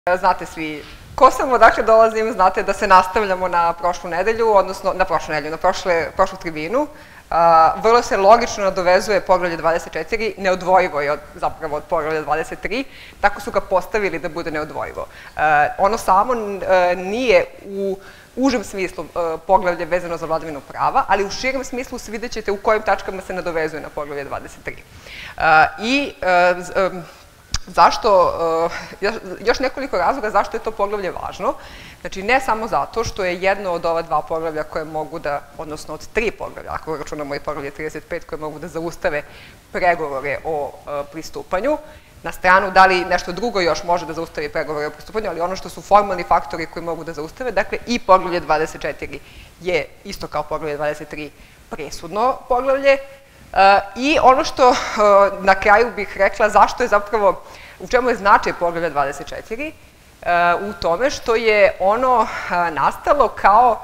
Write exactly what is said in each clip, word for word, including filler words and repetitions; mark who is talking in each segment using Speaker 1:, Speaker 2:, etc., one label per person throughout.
Speaker 1: Znate svi ko sam, odakle dolazim, znate da se nastavljamo na prošlu nedelju, odnosno na prošlu nedelju, na prošlu tribinu. Vrlo se logično nadovezuje poglavlje dvadeset četiri, neodvojivo je zapravo od poglavlja dvadeset tri, tako su ga postavili da bude neodvojivo. Ono samo nije u užem smislu poglavlje vezano za vladavinu prava, ali u širem smislu vidjet ćete u kojim tačkama se nadovezuje na poglavlje dvadeset tri. I zašto, još nekoliko razloga zašto je to poglavlje važno. Znači, ne samo zato što je jedno od ova dva poglavlja koje mogu da, odnosno od tri poglavlja, ako računamo i poglavlje trideset pet, koje mogu da zaustave pregovore o pristupanju. Na stranu, da li nešto drugo još može da zaustavi pregovore o pristupanju, ali ono što su formalni faktori koji mogu da zaustave, dakle, i poglavlje dvadeset četiri je isto kao poglavlje dvadeset tri presudno poglavlje. I ono što na kraju bih rekla, zašto je zapravo, u čemu je značaj poglavlja dvadeset četiri, u tome što je ono nastalo kao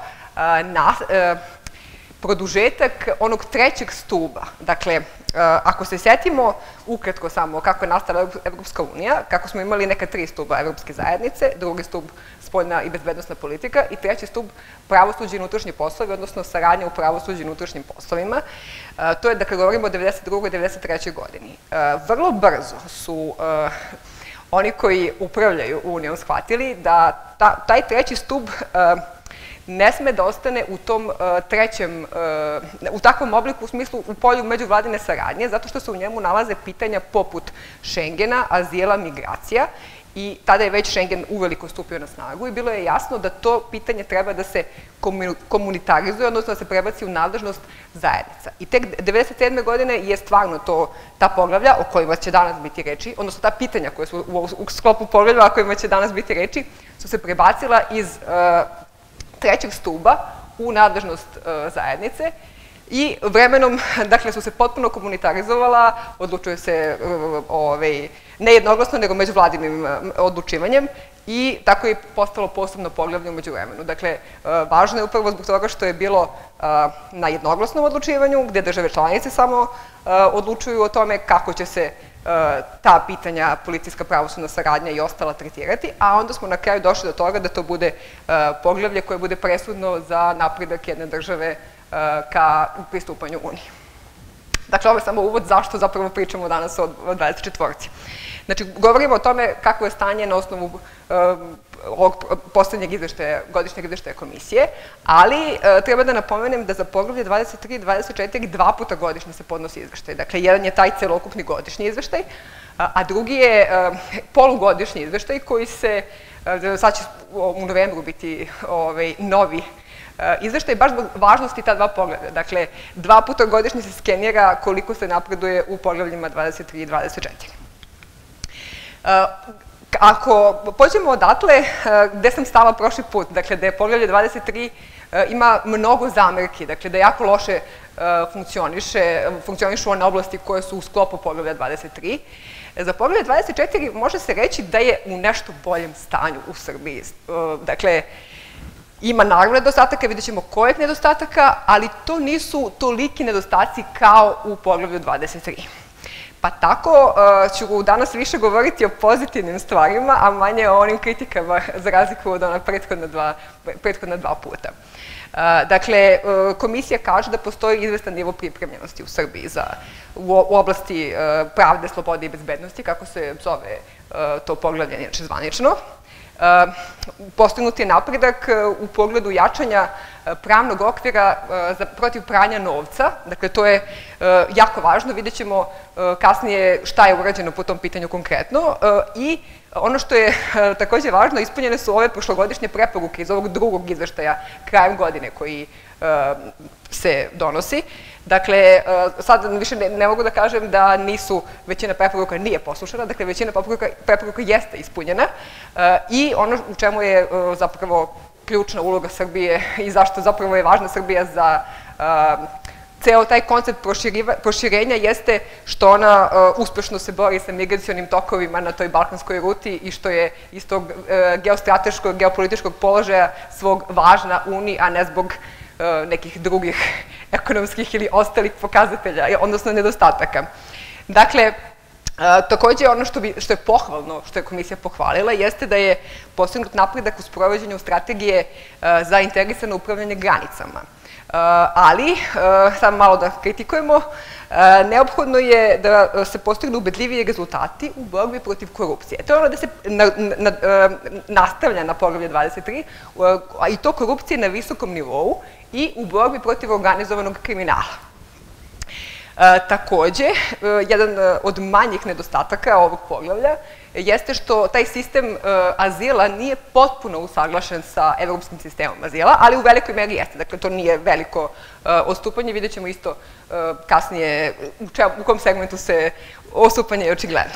Speaker 1: produžetak onog trećeg stuba. Dakle, ako se setimo ukratko samo kako je nastala Evropska unija, kako smo imali neka tri stuba Evropske zajednice, drugi stub spoljna i bezbednosna politika i treći stub pravosuđe i unutrašnji poslovi, odnosno saradnja u pravosuđu i unutrašnjim poslovima. To je, dakle, govorimo o devedeset drugoj i devedeset trećoj godini. Vrlo brzo su oni koji upravljaju Unijom shvatili da taj treći stub ne sme da ostane u tom trećem, u takvom obliku, u smislu u polju međuvladine saradnje, zato što se u njemu nalaze pitanja poput Šengena, azila, migracija, i tada je već Šengen uveliko stupio na snagu i bilo je jasno da to pitanje treba da se komunitarizuje, odnosno da se prebaci u nadležnost zajednica. I tek devedeset sedme godine je stvarno to, ta poglavlja o kojima će danas biti reči, odnosno ta pitanja koje su u sklopu poglavlja o kojima će danas biti reči, su se prebacila iz trećeg stuba u nadležnost zajednice i vremenom, dakle, su se potpuno komunitarizovala, odlučuje se ne jednoglasno, nego međuvladinim odlučivanjem i tako je postalo posebno poglavlje umeđu vremenu. Dakle, važno je upravo zbog toga što je bilo na jednoglasnom odlučivanju, gde države članice samo odlučuju o tome kako će se ta pitanja, policijska, pravosudna saradnja i ostala tretirati, a onda smo na kraju došli do toga da to bude poglavlje koje bude presudno za napredak jedne države ka pristupanju Uniji. Dakle, ovo je samo uvod zašto zapravo pričamo danas o dvadeset četvorci. Znači, govorimo o tome kako je stanje na osnovu ovog poslednjeg izveštaja, godišnjeg izveštaja komisije, ali treba da napomenem da za poglavlje dvadeset tri i dvadeset četiri dva puta godišnje se podnosi izveštaj. Dakle, jedan je taj celokupni godišnji izveštaj, a drugi je polugodišnji izveštaj koji se, sad će u novembru biti novi izveštaj, baš zbog važnosti ta dva poglavlja. Dakle, dva puta godišnje se skenira koliko se napreduje u poglavljima dvadeset tri i dvadeset četiri. Ako pođemo odatle, gde sam stala prošli put, dakle, da je poglavlje dvadeset tri ima mnogo zamerki, dakle, da jako loše funkcionišu one oblasti koje su u sklopu poglavlja dvadeset tri. Za poglavlje dvadeset četiri može se reći da je u nešto boljem stanju u Srbiji. Dakle, ima naravno nedostataka, vidjet ćemo kojeg nedostataka, ali to nisu toliki nedostaci kao u poglavlju dvadeset tri. Pa tako ću danas više govoriti o pozitivnim stvarima, a manje o onim kritikama za razliku od ona prethodna dva puta. Dakle, komisija kaže da postoji izvestan nivo pripremljenosti u Srbiji u oblasti pravde, slobode i bezbednosti, kako se zove to poglavlje inače zvanično. Postignut je napredak u pogledu jačanja pravnog okvira protiv pranja novca. Dakle, to je jako važno. Vidjet ćemo kasnije šta je urađeno po tom pitanju konkretno. I ono što je takođe važno, ispunjene su ove prošlogodišnje preporuke iz ovog drugog izveštaja krajem godine koji se donosi. Dakle, sad više ne mogu da kažem da nisu, većina preporuka nije poslušana, dakle, većina preporuka jeste ispunjena i ono u čemu je zapravo ključna uloga Srbije i zašto zapravo je važna Srbija za ceo taj koncept proširenja jeste što ona uspešno se bori sa migracionim tokovima na toj balkanskoj ruti i što je iz tog geostrateškog, geopolitičkog položaja svog važna Uniji, a ne zbog nekih drugih ekonomskih ili ostalih pokazatelja, odnosno nedostataka. Dakle, Takođe, ono što je pohvalno, što je komisija pohvalila, jeste da je postignut napredak u sprovođenju strategije za integrisano upravljanje granicama. Ali, samo malo da kritikujemo, neophodno je da se postignu ubedljiviji rezultati u borbi protiv korupcije. To je ono da se nastavlja na poglavlje dvadeset tri, i to korupcije na visokom nivou i u borbi protiv organizovanog kriminala. Takođe, jedan od manjih nedostataka ovog poglavlja jeste što taj sistem azila nije potpuno usaglašen sa evropskim sistemom azila, ali u velikoj meri jeste. Dakle, to nije veliko odstupanje. Vidjet ćemo isto kasnije u kom segmentu se odstupanje je očigledno.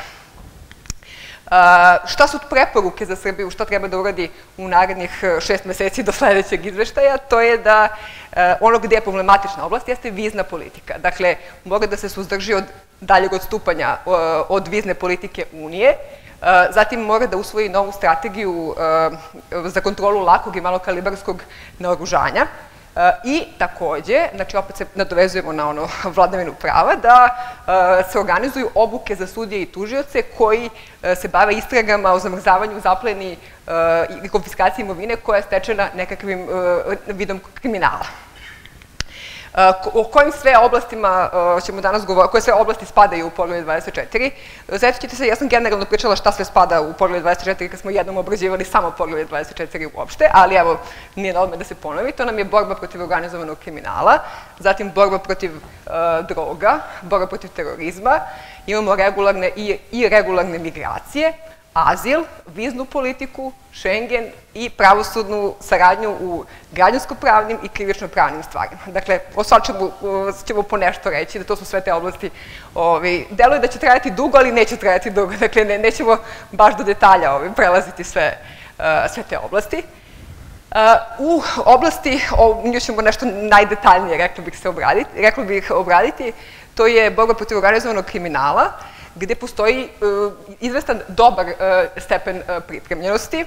Speaker 1: Šta su preporuke za Srbiju, šta treba da uradi u narednih šest meseci do sledećeg izveštaja? To je da ono gde je problematična oblast jeste vizna politika. Dakle, mora da se suzdrži od daljeg odstupanja od vizne politike Unije, zatim mora da usvoji novu strategiju za kontrolu lakog i malokalibarskog naoružanja i takođe, znači opet se nadovezujemo na ono vladavinu prava, da se organizuju obuke za sudije i tužioce koji se bave istragama o zamrzavanju, zapleni i konfiskaciji imovine koja je stečena nekakvim vidom kriminala. O kojim sve oblastima ćemo danas govoriti, koje sve oblasti spadaju u poglavlje dvadeset četiri. Sjetit ćete se, ja sam generalno pričala šta sve spada u poglavlje dvadeset četiri kad smo jednom obrađivali samo poglavlje dvadeset četiri uopšte, ali evo, nije na odme da se ponovi. To nam je borba protiv organizovanog kriminala, zatim borba protiv droga, borba protiv terorizma, imamo regularne i irregularne migracije, azil, viznu politiku, Schengen i pravosudnu saradnju u građansko-pravnim i krivično-pravnim stvarima. Dakle, o svačemu ćemo po nešto reći, da to su sve te oblasti. Deluje da će trajati dugo, ali neće trajati dugo. Dakle, nećemo baš do detalja prelaziti sve te oblasti. U oblasti, nju ćemo nešto najdetaljnije, rekla bih se obraditi, rekla bih obraditi, to je borba protiv organizovanog kriminala, gde postoji izvestan dobar stepen pripremljenosti.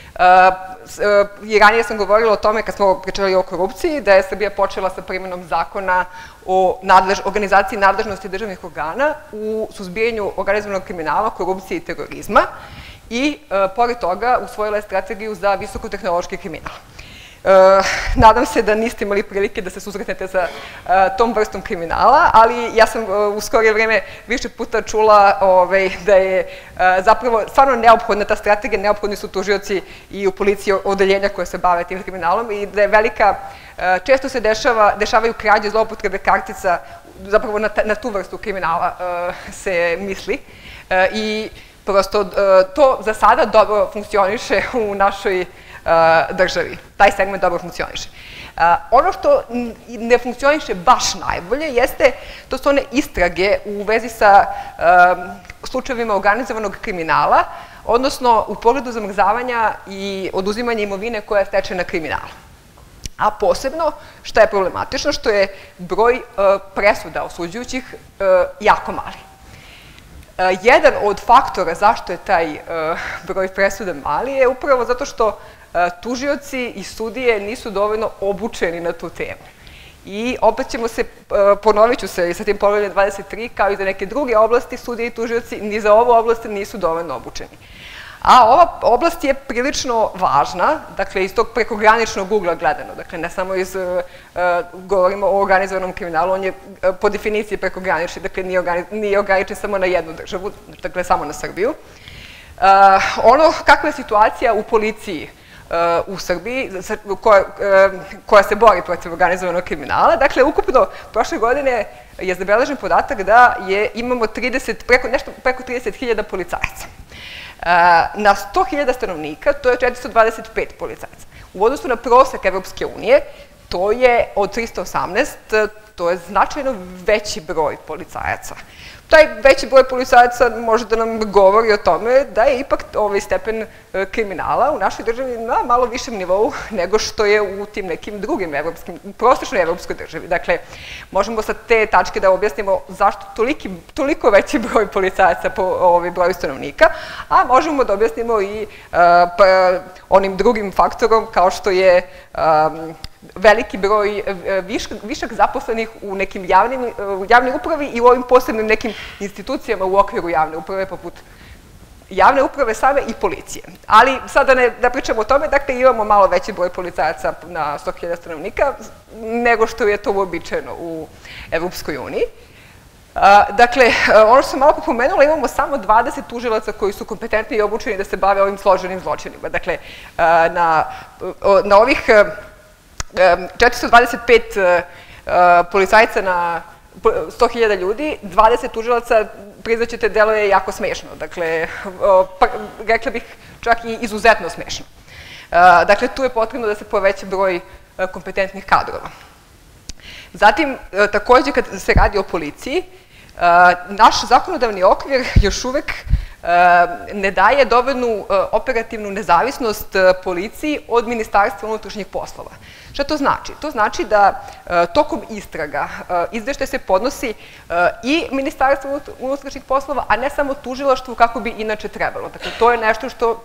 Speaker 1: I ranije sam govorila o tome, kad smo pričali o korupciji, da je Srbija počela sa primjenom zakona o organizaciji nadležnosti državnih organa u suzbijanju organizovanog kriminala, korupcije i terorizma i, pored toga, usvojila je strategiju za visokotehnološki kriminal. Nadam se da niste imali prilike da se susretnete sa tom vrstom kriminala, ali ja sam u skorije vreme više puta čula da je zapravo stvarno neophodna ta strategija, neophodni su tužioci i u policiji odeljenja koje se bave tim kriminalom i da je velika, često se dešavaju krađe, zloupotrebe kartica, zapravo na tu vrstu kriminala se misli i prosto to za sada dobro funkcioniše u našoj državi. Taj segment dobro funkcioniše. Ono što ne funkcioniše baš najbolje jeste, to su one istrage u vezi sa slučajevima organizovanog kriminala, odnosno u pogledu zamrzavanja i oduzimanja imovine koja je stečena kriminala. A posebno, što je problematično, što je broj presuda osuđujućih jako mali. Jedan od faktora zašto je taj broj presuda mali je upravo zato što tužioci i sudije nisu dovoljno obučeni na tu temu. I opet ćemo se, ponovit ću se i sa tim poglavljem dvadeset tri, kao i za neke druge oblasti, sudije i tužioci ni za ovu oblast nisu dovoljno obučeni. A ova oblast je prilično važna, dakle, iz tog prekograničnog ugla gledano, dakle, ne samo iz, govorimo o organizovanom kriminalu, on je po definiciji prekogranični, dakle, nije ograničen samo na jednu državu, dakle, samo na Srbiju. Ono, kakva je situacija u policiji u Srbiji, koja se bori protiv organizovanog kriminala. Dakle, ukupno, prošle godine je zabeležen podatak da imamo preko trideset hiljada policajaca. Na sto hiljada stanovnika to je četiristo dvadeset pet policajaca. U odnosu na prosek Evropske unije, to je od trista osamnaest, to je značajno veći broj policajaca. Taj veći broj policajaca može da nam govori o tome da je ipak ovaj stepen kriminala u našoj državi na malo višem nivou nego što je u tim nekim drugim evropskim, prosečnoj evropskoj državi. Dakle, možemo sa te tačke da objasnimo zašto toliko veći broj policajaca po broju stanovnika, a možemo da objasnimo i onim drugim faktorom kao što je veliki broj višak zaposlenih u nekim javnim upravi i u ovim posebnim nekim institucijama u okviru javne uprave, poput javne uprave same i policije. Ali sada da pričamo o tome, dakle imamo malo veći broj policajaca na sto hiljada stanovnika nego što je to uobičajeno u Evropskoj uniji. Dakle, ono što sam malo pomenula, imamo samo dvadeset tužilaca koji su kompetentni i obučeni da se bave ovim složenim zločinima. Dakle, na ovih četiristo dvadeset pet policajca na sto hiljada ljudi, dvadeset tužilaca, priznaćete, delo je jako smešno. Dakle, rekla bih čak i izuzetno smešno. Dakle, tu je potrebno da se poveća broj kompetentnih kadrova. Zatim, takođe, kad se radi o policiji, naš zakonodavni okvir još uvek ne daje dovoljnu operativnu nezavisnost policiji od Ministarstva unutrašnjih poslova. Šta to znači? To znači da tokom istraga izveštaj se podnosi i Ministarstvo unutrašnjih poslova, a ne samo tužilaštvu kako bi inače trebalo. Dakle, to je nešto što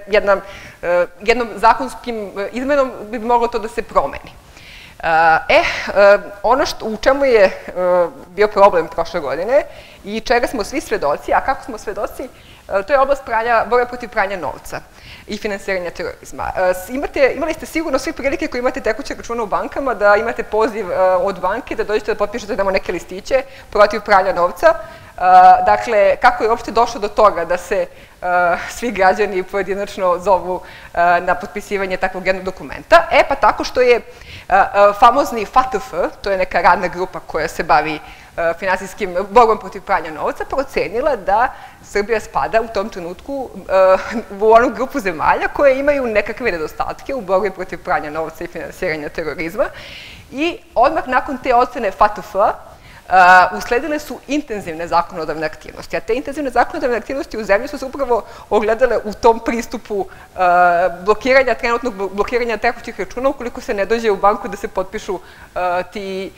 Speaker 1: jednom zakonskim izmenom bi moglo to da se promeni. E, ono u čemu je bio problem prošle godine i čega smo svi svedoci, a kako smo svedoci, to je oblast borbe protiv pranja novca i finansiranja terorizma. Imali ste sigurno svi prilike koji imate tekuće račune u bankama da imate poziv od banke da dođete da potpišete tamo neke listiće protiv pranja novca. Dakle, kako je uopšte došlo do toga da se svi građani pojedinačno zovu na potpisivanje takvog jednog dokumenta? E, pa tako što je famozni F A T F, to je neka radna grupa koja se bavi finansijskim borbom protiv pranja novca, procenila da Srbija spada u tom trenutku u onu grupu zemalja koje imaju nekakve nedostatke u borbi protiv pranja novca i finansiranja terorizma. I odmah nakon te ocene F A T F-a usledile su intenzivne zakonodavne aktivnosti. A te intenzivne zakonodavne aktivnosti u zemlji su se upravo ogledale u tom pristupu blokiranja, trenutnog blokiranja tekućih računa ukoliko se ne dođe u banku da se potpišu ti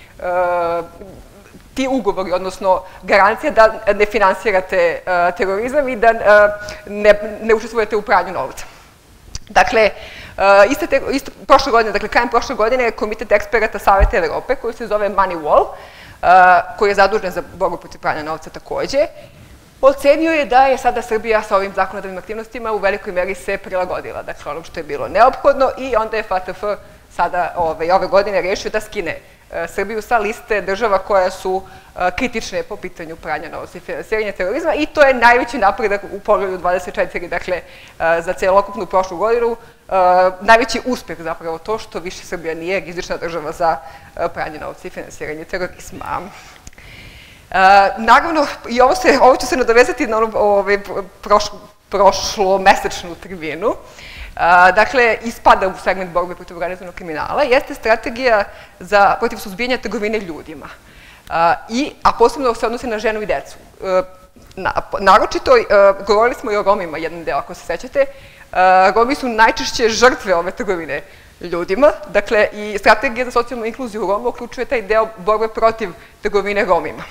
Speaker 1: ti ugovori, odnosno garancija da ne finansirate terorizam i da ne učestvujete u pranju novca. Dakle, prošle godine, dakle, krajem prošle godine je Komitet eksperata Saveta Evrope, koji se zove Moneywall, koji je zadužen za borbu protiv pranja novca takođe, ocenio je da je sada Srbija sa ovim zakonodavnim aktivnostima u velikoj meri se prilagodila, dakle, ono što je bilo neophodno, i onda je F A T F sada ove godine rešio da skine Srbiju sa liste država koje su kritične po pitanju pranja novca i finansiranja terorizma, i to je najveći napredak u poglavlju dvadeset četiri, dakle, za celokupnu prošlu godinu, najveći uspeh zapravo to što više Srbija nije rizična država za pranje novca i finansiranje terorizma. Naravno, i ovo ću se nadovezati na prošlomesečnu tribinu. Dakle, ispada u segment borbe protiv organizovanog kriminala, jeste strategija protiv suzbijanja trgovine ljudima. A posebno se odnosi na ženu i decu. Naročito, govorili smo i o Romima, jedan deo, ako se sećate. Romi su najčešće žrtve ove trgovine ljudima. Dakle, i strategija za socijalnu inkluziju Roma uključuje taj deo borbe protiv trgovine Romima.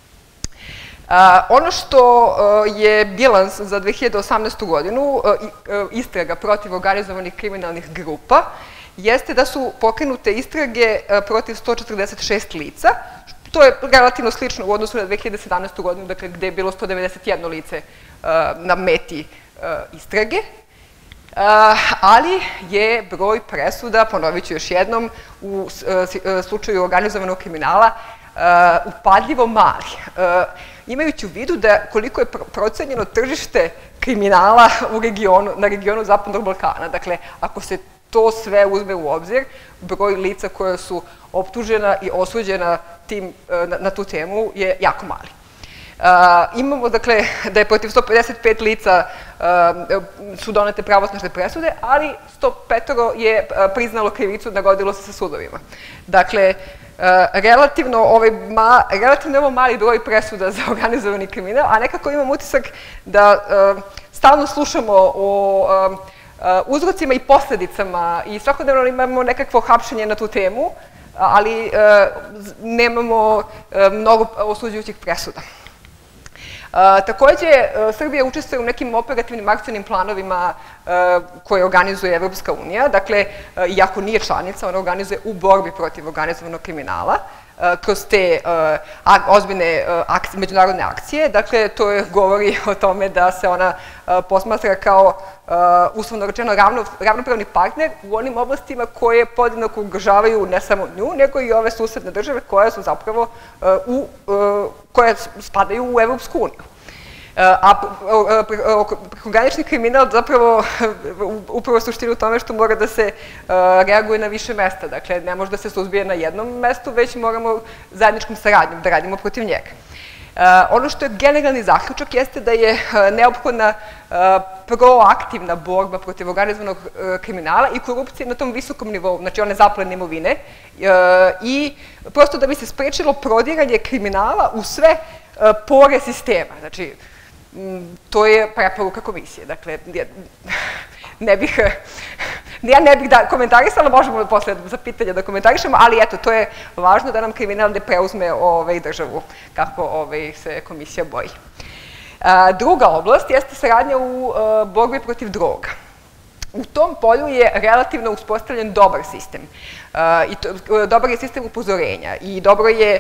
Speaker 1: Ono što je bilans za dve hiljade osamnaestu godinu, istraga protiv organizovanih kriminalnih grupa, jeste da su pokrenute istrage protiv sto četrdeset šest lica. To je relativno slično u odnosu na dve hiljade sedamnaestu godinu, dakle, gde je bilo sto devedeset jedno lice na meti istrage. Ali je broj presuda, ponovit ću još jednom, u slučaju organizovanog kriminala upadljivo mali. Imajući u vidu da koliko je procenjeno tržište kriminala na regionu Zapadnog Balkana. Dakle, ako se to sve uzme u obzir, broj lica koja su optužena i osuđena na tu temu je jako mali. Imamo, dakle, da je protiv sto pedeset pet lica su donete pravosnažne presude, ali sto petoro je priznalo krivicu, nagodilo se sa sudovima. Dakle, relativno je ovo mali broj presuda za organizovani kriminal, a nekako imam utisak da stalno slušamo o uzrocima i posledicama i svakodnevno imamo nekakvo hapšenje na tu temu, ali nemamo mnogo osuđujućih presuda. Takođe, Srbija učestvuje u nekim operativnim akcionim planovima koje organizuje Evropska unija. Dakle, iako nije članica, ona organizuje u borbi protiv organizovanog kriminala kroz te ozbiljne međunarodne akcije. Dakle, to govori o tome da se ona posmatra kao, uslovno rečeno, ravnopravni partner u onim oblastima koje podjednako ugrožavaju ne samo nju, nego i ove susedne države koje su zapravo, koje spadaju u Evropsku uniju. A prekogranični kriminal zapravo upravo suštinu u tome što mora da se reaguje na više mesta. Dakle, ne može da se suzbije na jednom mestu, već moramo zajedničkom saradnjom da radimo protiv njega. Ono što je generalni zaključak jeste da je neophodna proaktivna borba protiv organizovanog kriminala i korupcije na tom visokom nivou, znači one zaplene imovine, i prosto da bi se sprečilo prodiranje kriminala u sve pore sistema. Znači, to je preporuka komisije. Dakle, ne bih, ja ne bih da komentarisala, možemo posle za pitanja da komentarišemo, ali eto, to je važno da nam kriminal ne preuzme državu kako se komisija boji. Druga oblast jeste saradnja u borbi protiv droga. U tom polju je relativno uspostavljen dobar sistem. Dobar je sistem upozorenja i dobar je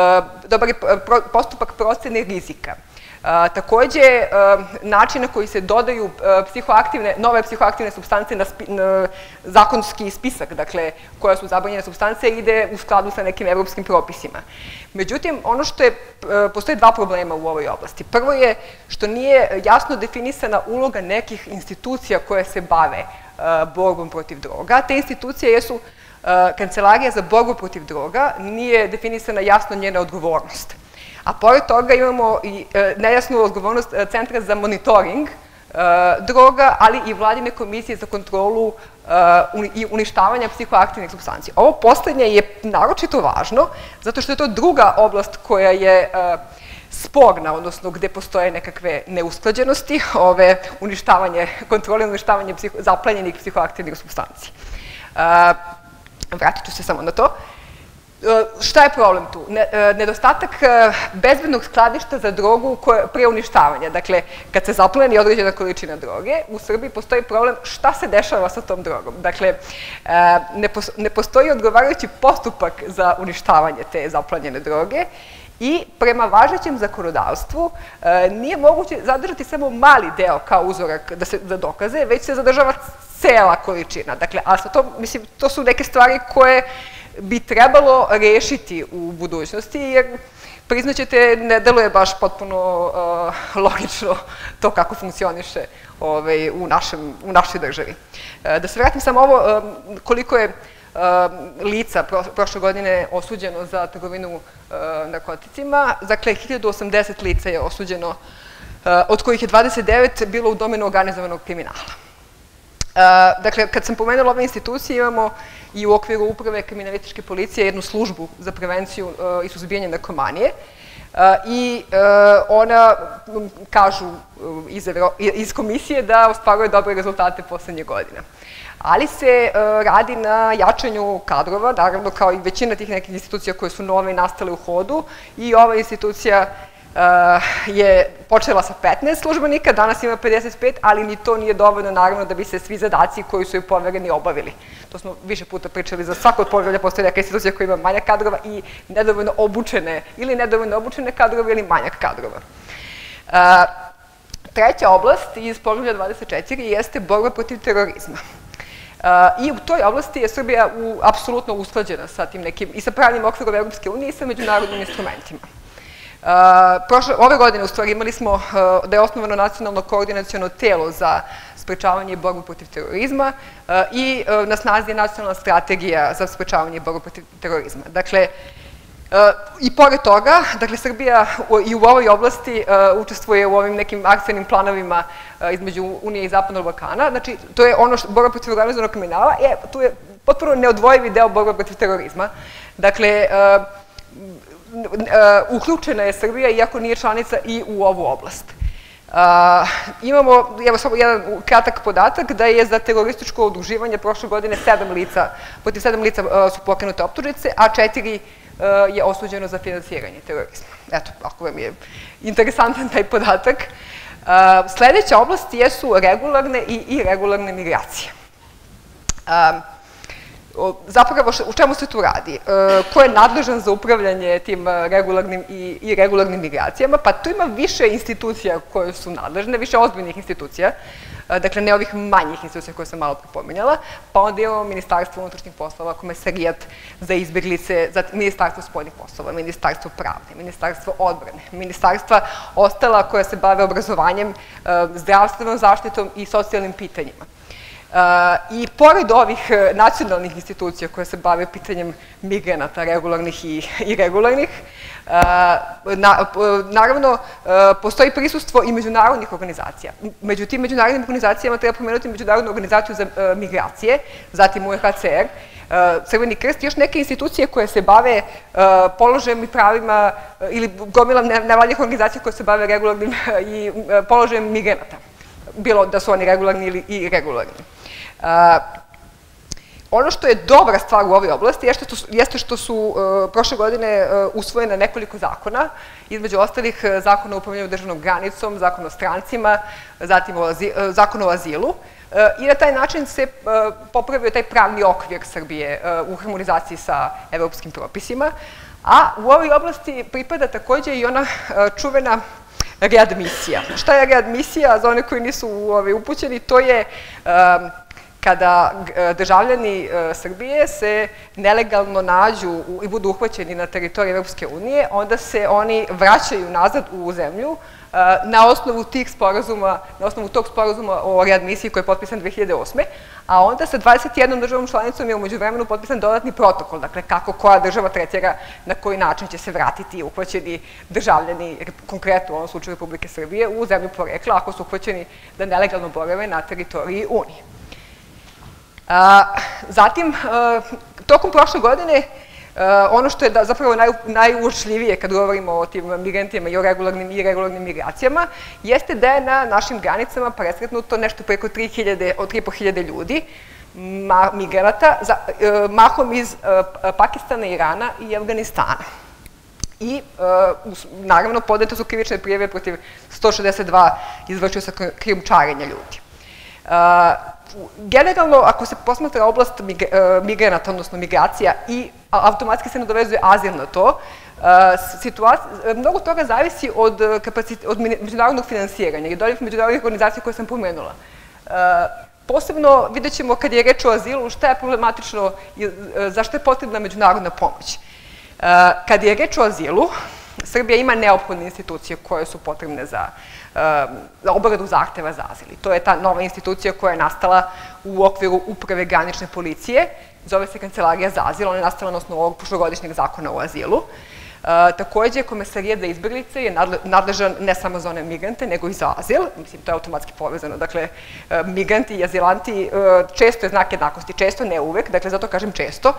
Speaker 1: postupak procene rizika. Takođe, način na koji se dodaju nove psihoaktivne supstance na zakonski spisak, dakle, koja su zabranjene supstance, ide u skladu sa nekim evropskim propisima. Međutim, ono što je, postoje dva problema u ovoj oblasti. Prvo je što nije jasno definisana uloga nekih institucija koje se bave borbom protiv droga. Te institucije jesu Kancelarija za borbu protiv droga, nije definisana jasno njena odgovornost. A pored toga imamo i nejasnu odgovornost Centra za monitoring droga, ali i Vladine komisije za kontrolu i uništavanja psihoaktivnih supstanci. Ovo poslednje je naročito važno, zato što je to druga oblast koja je sporna, odnosno gde postoje nekakve neusklađenosti, uništavanje, kontrole i uništavanje zaplenjenih psihoaktivnih supstanci. Vratit ću se samo na to. Šta je problem tu? Nedostatak bezbednog skladišta za drogu pre uništavanja. Dakle, kad se zapleni određena količina droge, u Srbiji postoji problem šta se dešava sa tom drogom. Dakle, ne postoji odgovarajući postupak za uništavanje te zaplenjene droge i prema važećem zakonodavstvu nije moguće zadržati samo mali deo kao uzorak za dokaze, već se zadržava cela količina. Dakle, a to su neke stvari koje bi trebalo rešiti u budućnosti, jer priznaćete, ne deluje baš potpuno logično to kako funkcioniše u našoj državi. Da se vratim samo ovo, koliko je lica prošle godine osuđeno za trgovinu narkoticima. Dakle, hiljadu osamdeset lica je osuđeno, od kojih je dvadeset devet bilo u domenu organizovanog kriminala. Dakle, kad sam pomenula ove institucije, imamo i u okviru Uprave kriminalističke policije jednu službu za prevenciju i suzbijanje narkomanije i ona, kažu iz komisije, da ostvaruje dobre rezultate poslednje godine. Ali se radi na jačanju kadrova, naravno kao i većina tih nekih institucija koje su nove i nastale u hodu, i ova institucija je počela sa petnaest službenika, danas ima pedeset pet, ali ni to nije dovoljno, naravno, da bi se svi zadaci koji su joj povereni obavili. To smo više puta pričali, za svako od poglavlja postoji neka institucija koja ima manjak kadrova i nedovoljno obučene, ili nedovoljno obučene kadrove, ili manjak kadrova. Treća oblast iz poglavlja dvadeset četiri jeste borba protiv terorizma. I u toj oblasti je Srbija apsolutno usklađena sa tim nekim, i sa pravnim okvirom Evropske unije i sa međunarodnim instrumentima. Ove godine, u stvari, imali smo da je osnovano nacionalno koordinaciono telo za sprečavanje i borbu protiv terorizma i na snazi je nacionalna strategija za sprečavanje i borbu protiv terorizma. Dakle, i pored toga, dakle, Srbija i u ovoj oblasti učestvuje u ovim nekim akcijnim planovima između Unije i Zapadnog Balkana. Znači, to je ono što, borba protiv organizovanog kriminala, tu je potpuno neodvojivi deo borba protiv terorizma. Dakle, uključena je Srbija, iako nije članica, i u ovu oblast. Imamo, evo samo jedan kratak podatak, da je za terorističko udruživanje prošle godine sedam lica, protiv sedam lica su pokrenute optužnice, a četiri je osuđeno za finansiranje terorizma. Eto, ako vam je interesantan taj podatak. Sledeća oblast jesu regularne i iregularne migracije. Zapravo, u čemu se tu radi? Ko je nadležan za upravljanje tim regularnim i iregularnim migracijama? Pa tu ima više institucija koje su nadležne, više ozbiljnih institucija, dakle ne ovih manjih institucija koje sam malo pripominjala, pa onda imamo Ministarstvo unutrašnjih poslova, Komesarijat za izbeglice, Ministarstvo spoljnih poslova, Ministarstvo pravde, Ministarstvo odbrane, ministarstva ostala koja se bave obrazovanjem, zdravstvenom zaštitom i socijalnim pitanjima. I pored ovih nacionalnih institucija koje se bave pitanjem migranata, regularnih i iregularnih, naravno, postoji prisustvo i međunarodnih organizacija. Među tim međunarodnim organizacijama treba pomenuti Međunarodnu organizaciju za migracije, zatim U N H C R, Crveni krst i još neke institucije koje se bave položajem i pravima ili gomilam nevladnih organizacija koje se bave regularnim i položajem migranata, bilo da su oni regularni ili iregularni. Ono što je dobra stvar u ovoj oblasti jeste što su prošle godine usvojene nekoliko zakona, između ostalih zakon o upravljanju državnom granicom, zakon o strancima, zatim zakon o azilu, i na taj način se popravio taj pravni okvir Srbije u harmonizaciji sa evropskim propisima, a u ovoj oblasti pripada takođe i ona čuvena readmisija. Šta je readmisija? Za one koji nisu upućeni, to je kada državljani Srbije se nelegalno nađu i budu uhvaćeni na teritoriji Evropske unije, onda se oni vraćaju nazad u zemlju na osnovu tih sporazuma, na osnovu tog sporazuma o readmisiji koji je potpisan dve hiljade osme. A onda sa dvadeset jednom državom članicom je umeđu vremenu potpisan dodatni protokol, dakle kako koja država tretira na koji način će se vratiti uhvaćeni državljani, konkretno u ovom slučaju Republike Srbije, u zemlju porekla ako su uhvaćeni da nelegalno borave na teritoriji Unije. Zatim, tokom prošle godine, ono što je zapravo najuočljivije kad govorimo o tim migrantima i o regularnim i iregularnim migracijama, jeste da je na našim granicama presretnuto nešto preko tri i po hiljade ljudi, migranata, mahom iz Pakistana, Irana i Afganistana. I, naravno, podnete su krivične prijave protiv sto šezdeset dva izvršioca krijumčarenja ljudi. Generalno, ako se posmatra oblast migranata, odnosno migracija, i automatski se nadovezuje azil na to, mnogo toga zavisi od međunarodnog finansiranja i od ovih međunarodnih organizacija koje sam pomenula. Posebno vidjet ćemo kad je reč o azilu šta je problematično, zašto je potrebna međunarodna pomoć. Kad je reč o azilu, Srbija ima neophodne institucije koje su potrebne za obradu zahteva za azil. To je ta nova institucija koja je nastala u okviru Uprave granične policije, zove se Kancelarija za azil, ona je nastala na osnovu ovog prošlogodišnjeg zakona o azilu. Takođe, Komesarijat za izbeglice je nadležan ne samo za one migrante, nego i za azil. Mislim, to je automatski povezano. Dakle, migranti i azilanti često je znak jednakosti, često, ne uvek, dakle, zato kažem često.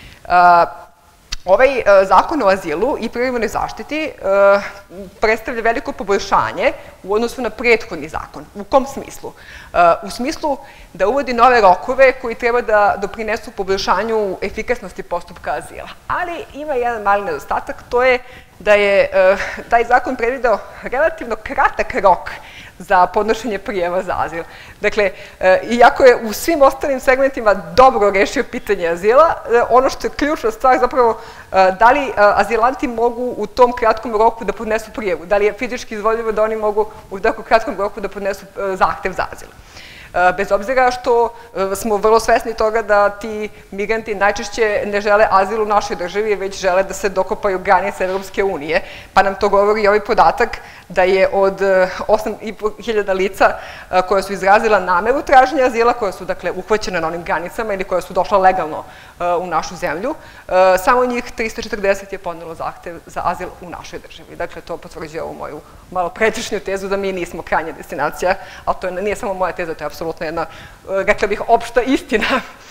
Speaker 1: Ovaj zakon o azilu i privremenoj zaštiti predstavlja veliko poboljšanje u odnosu na prethodni zakon. U kom smislu? U smislu da uvodi nove rokove koji treba da doprinesu poboljšanju efikasnosti postupka azila. Ali ima jedan mali nedostatak, to je da je taj zakon predvideo relativno kratak rok za podnošenje prijava za azil. Dakle, iako je u svim ostalim segmentima dobro rešio pitanje azila, ono što je ključna stvar zapravo da li azilanti mogu u tom kratkom roku da podnesu prijavu, da li je fizički izvodljivo da oni mogu u tako kratkom roku da podnesu zahtev za azil. Bez obzira što smo vrlo svesni toga da ti migranti najčešće ne žele azil u našoj državi, već žele da se dokopaju granice Evropske unije, pa nam to govori i ovaj podatak da je od osam i po hiljada lica koja su izrazila nameru traženja azila, koja su, dakle, uhvaćena na onim granicama ili koja su došla legalno u našu zemlju, samo njih tristo četrdeset je podnelo zahtev za azil u našoj državi. Dakle, to potvrđuje ovu moju malo pretešnju tezu da mi nismo krajnja destinacija, ali to nije samo moja teza, to je apsolutno jedna, rekla bih, opšta istina.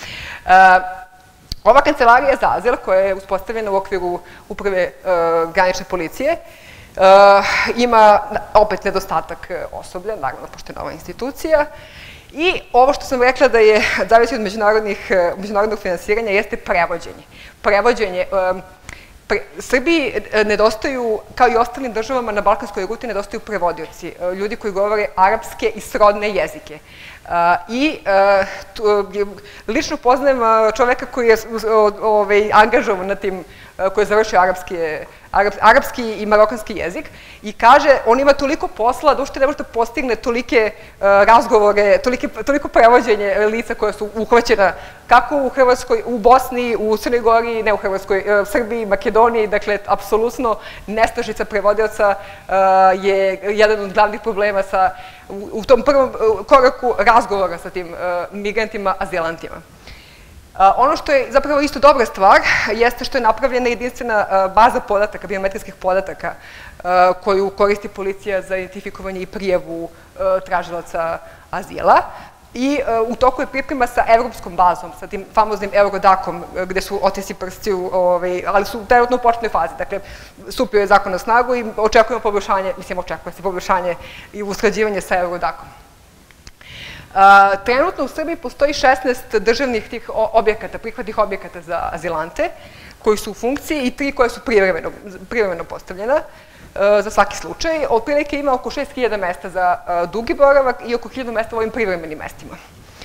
Speaker 1: Ova kancelarija za azil, koja je uspostavljena u okviru Uprave granične policije, ima opet nedostatak osoblja, naravno, pošto je nova institucija. I ovo što sam rekla da je zavisi od međunarodnog finansiranja jeste prevođenje. Prevođenje. Srbiji nedostaju, kao i ostalim državama na balkanskoj ruti, nedostaju prevodioci, ljudi koji govore arapske i srodne jezike. I lično poznajem čoveka koji je angažovan na tim, koji je završio arapski i marokanski jezik i kaže, on ima toliko posla da uopšte ne može da postigne tolike razgovore, toliko prevođenje lica koja su uhvaćena kako u Hrvatskoj, u Bosni, u Crnoj Gori, ne u Hrvatskoj, Srbiji, Makedoniji, dakle, apsolutno nestašica prevodioca je jedan od glavnih problema u tom prvom koraku razgovora sa tim migrantima, azilantima. Ono što je zapravo isto dobra stvar jeste što je napravljena jedinstvena baza podataka, biometrijskih podataka koju koristi policija za identifikovanje i prijavu tražilaca azila. I u toku je priprema sa evropskom bazom, sa tim famoznim Eurodakom, gde su otisci prstiju, ali su trenutno u početnoj fazi. Dakle, stupio je zakon na snagu i očekujemo poboljšanje, mislim, očekuje se poboljšanje i usklađivanje sa Eurodakom. Trenutno u Srbiji postoji šesnaest državnih tih objekata, prihvatnih objekata za azilante, koji su u funkciji i tri koje su privremeno postavljena za svaki slučaj. Otprilike ima oko šest hiljada mesta za dugi boravak i oko hiljadu mesta u ovim privremenim mestima.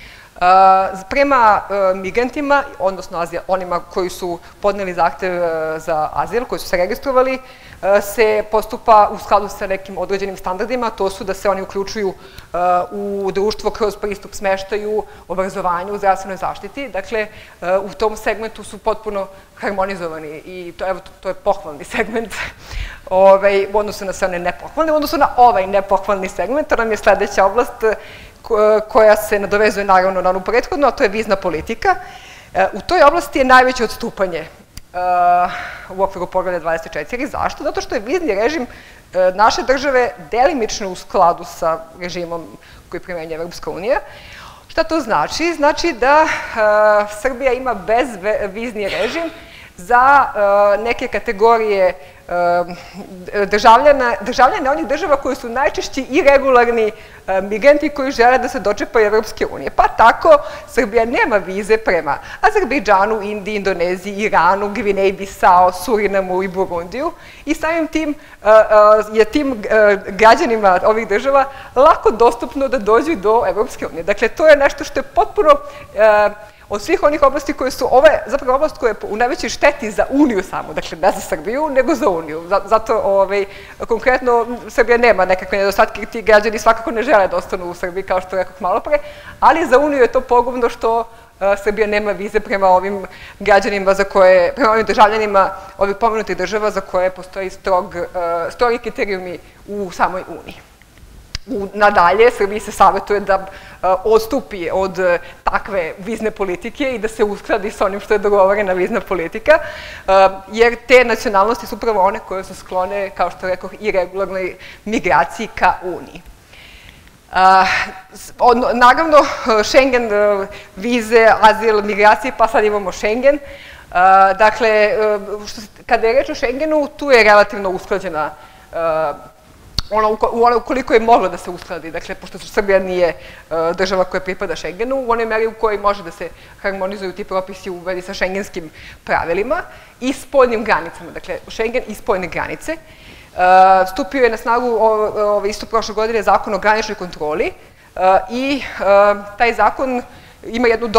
Speaker 1: Prema migrantima, odnosno onima koji su podneli zahtev za azil, koji su se registrovali, se postupa u skladu sa nekim određenim standardima, to su da se oni uključuju u društvo kroz pristup smeštaju, obrazovanju, zdravstvenoj zaštiti. Dakle, u tom segmentu su potpuno harmonizovani i to je pohvalni segment u odnosu na sve one nepohvalne, u odnosu na ovaj nepohvalni segment, to nam je sledeća oblast koja se nadovezuje naravno na onu prethodnu, a to je vizna politika. U toj oblasti je najveće odstupanje u okviru poglavlja dvadeset četiri. Zašto? Zato što je vizni režim naše države delimično u skladu sa režimom koji primenjuje Evropska unija. Šta to znači? Znači da Srbija ima bezvizni režim za neke kategorije državljana onih država koji su najčešći irregularni migranti koji žele da se dočepaju Evropske unije. Pa tako Srbija nema vize prema Azerbejdžanu, Indiji, Indoneziji, Iranu, Gvineji, Bisao, Surinamu i Burundiju i samim tim je tim građanima ovih država lako dostupno da dođu do Evropske unije. Dakle, to je nešto što je potpuno od svih onih oblasti koje su, ovo je zapravo oblast koja je u najvećoj šteti za Uniju samo, dakle ne za Srbiju, nego za Uniju. Zato konkretno Srbija nema nekakve nedostatke, ti građani svakako ne žele da ostanu u Srbiji, kao što rekao malo pre, ali za Uniju je to pogubno što Srbija nema vize prema ovim građanima za koje, prema ovim državljanima ovih pomenutih država za koje postoji strogi kriterijumi u samoj Uniji. Nadalje, Srbiji se savjetuje da odstupi od takve vizne politike i da se uskladi sa onim što je dogovorena vizna politika, jer te nacionalnosti su upravo one koje su sklone, kao što rekao, irregularnoj migraciji ka Uniji. Naravno, Schengen, vize, azil, migracije, pa sad imamo Schengen. Dakle, kada je reč o Schengenu, tu je relativno usklađena ono koliko je moglo da se uskladi, dakle, pošto Srbija nije država koja pripada Schengenu, u onoj meri u kojoj može da se harmonizuju ti propisi u vezi sa šengenskim pravilima i spoljnim granicama, dakle, Schengen i spoljne granice. Stupio je na snagu isto prošle godine zakon o graničnoj kontroli i taj zakon ima jednu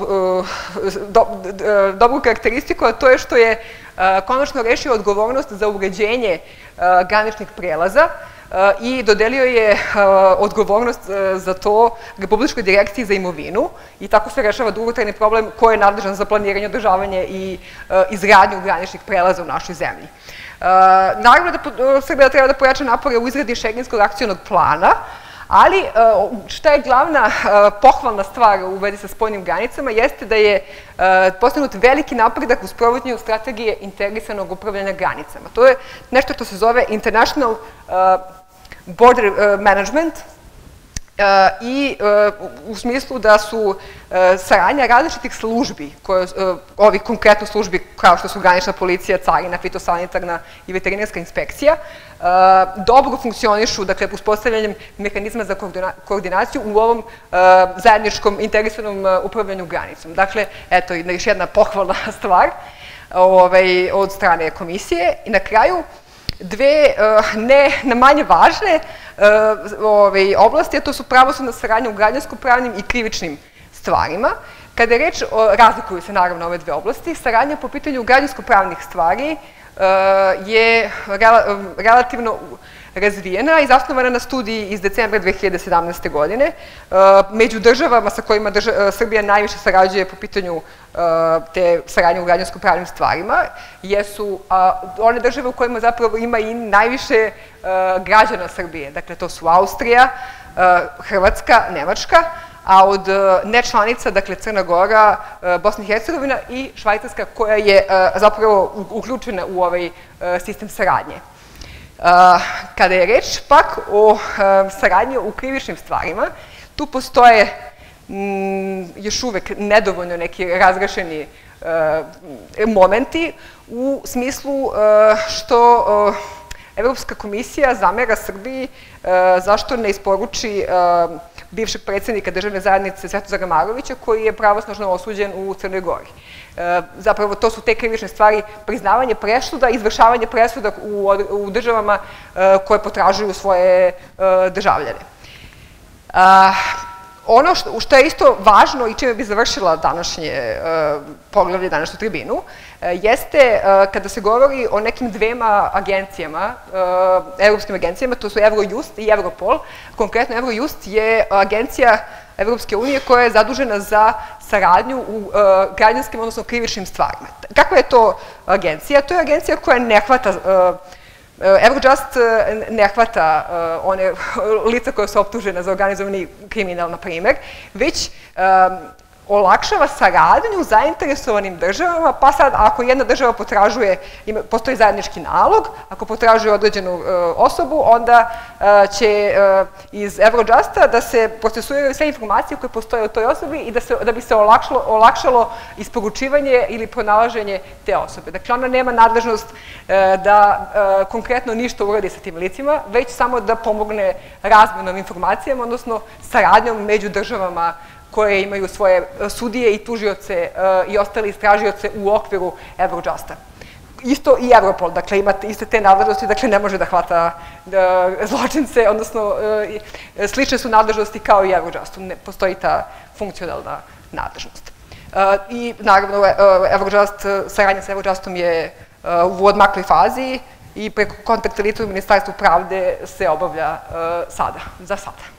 Speaker 1: dobru karakteristiku, a to je što je konačno rešio odgovornost za uređenje graničnih prelaza i dodelio je odgovornost za to Republičkoj direkciji za imovinu i tako se rešava dugotrajni problem ko je nadležan za planiranje, održavanje i izgradnju graničnih prelaza u našoj zemlji. Naravno da Srbija treba da pojača napore u izradi Šengenskog akcionog plana, ali šta je glavna pohvalna stvar u vezi sa spoljnim granicama jeste da je postignut veliki napredak u sprovođenju strategije integrisanog upravljanja granicama. To je nešto što se zove International Border Management i u smislu da su saradnja različitih službi, ovih konkretno službi kao što su granična policija, carina, fitosanitarna i veterinarska inspekcija, dobro funkcionišu, dakle, uspostavljanjem mehanizma za koordinaciju u ovom zajedničkom integrisanom upravljanju granicom. Dakle, eto, još jedna pohvalna stvar. od strane komisije. I na kraju, dve ne na manje važne oblasti, a to su pravosudna saradnja u građansko-pravnim i krivičnim stvarima. Kada je reč, razlikuju se naravno ove dve oblasti, saradnja po pitanju građansko-pravnih stvari je relativno razvijena i zasnovana na studiji iz decembra dve hiljade sedamnaeste. godine. Među državama sa kojima Srbija najviše sarađuje po pitanju te saradnje u građansko-pravnim stvarima jesu one države u kojima zapravo ima i najviše građana Srbije. Dakle, to su Austrija, Hrvatska, Nemačka, a od nečlanica, dakle Crna Gora, Bosna i Hercegovina i Švajcarska koja je zapravo uključena u ovaj sistem saradnje. Kada je reč pak o saradnji u krivičnim stvarima, tu postoje još uvek nedovoljno neki razrešeni momenti u smislu što Evropska komisija zamera Srbiji zašto ne isporuči bivšeg predsjednika državne zajednice Svetozara Marovića, koji je pravosnažno osuđen u Crnoj Gori. Zapravo, to su te krivične stvari, priznavanje presuda, izvršavanje presuda u državama koje potražuju svoje državljane. Ono što je isto važno i čime bi završila današnje poglavlje, današnju tribinu, jeste kada se govori o nekim dvema agencijama, evropskim agencijama, to su Eurojust i Europol. Konkretno, Eurojust je agencija Evropske unije koja je zadužena za saradnju u građanskim, odnosno krivičnim stvarima. Kakva je to agencija? To je agencija koja ne hvata Eurojust ne hvata one lica koja su optužena za organizovani kriminal, na primer, već olakšava saradnju zainteresovanim državama, pa sad ako jedna država potražuje, postoji zajednički nalog, ako potražuje određenu osobu, onda će iz Eurojusta da se procesuiraju sve informacije koje postoje o toj osobi i da bi se olakšalo isporučivanje ili pronalaženje te osobe. Dakle, ona nema nadležnost da konkretno ništa uradi sa tim licima, već samo da pomogne razmenom informacijama, odnosno saradnjom među državama koje imaju svoje sudije i tužioce i ostale istražioce u okviru Eurojusta. Isto i Europol, dakle, ima iste te nadležnosti, dakle, ne može da hvata zločince, odnosno, slične su nadležnosti kao i Eurojustu, ne postoji ta funkcionalna nadležnost. I, naravno, saradnja sa Eurojustom je u odmakloj fazi i preko kontakta lica u Ministarstvu pravde se obavlja sada, za sada.